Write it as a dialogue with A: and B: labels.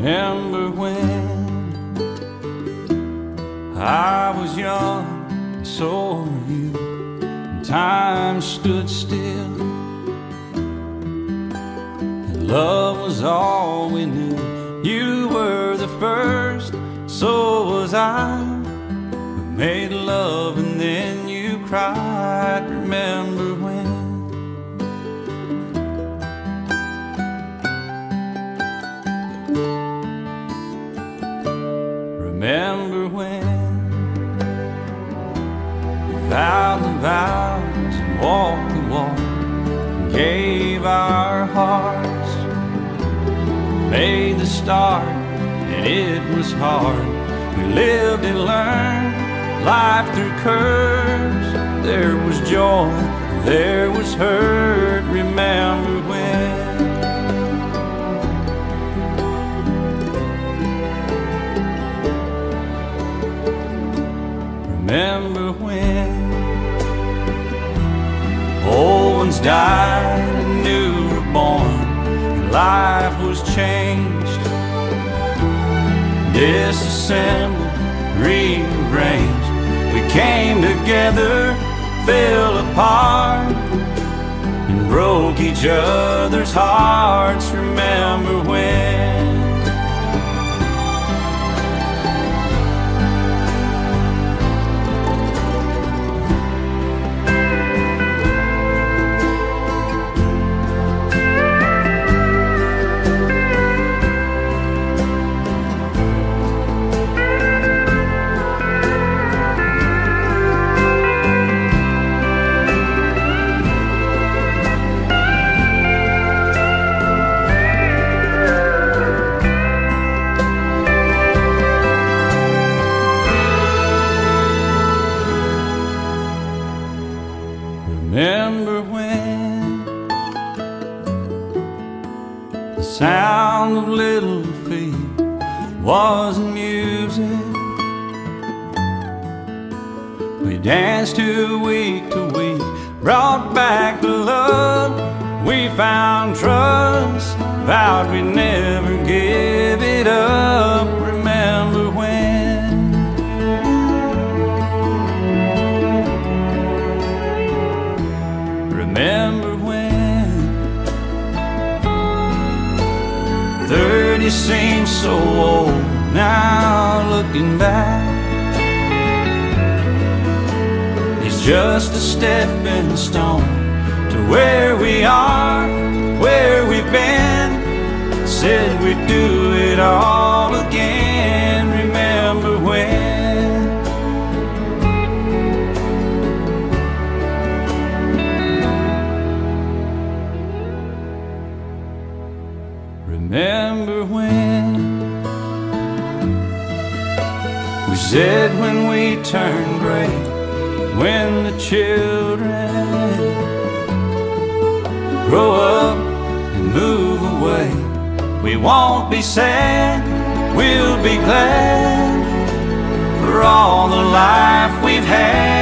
A: Remember when I was young and so were you, and time stood still, and love was all we knew. You were the first, so was I. We made love and then you cried. Remember when? Remember when we vowed the vows and walked the walk and gave our hearts, made the start and it was hard. We lived and learned life through curves. There was joy, there was hurt. Remember when? Remember when old ones died and new were born, and life was changed, disassembled, rearranged. We came together, fell apart, and broke each other's hearts. Remember when? Remember when the sound of little feet was music? We danced to week, brought back the love. We found trust, vowed we'd never give it up. Remember when? Remember when 30 seems so old now, looking back. It's just a stepping stone to where we are, where we've been. Said we'd do it all again. Remember when? Remember when we said when we turn gray, when the children grow up and move away, we won't be sad, we'll be glad for all the life we've had.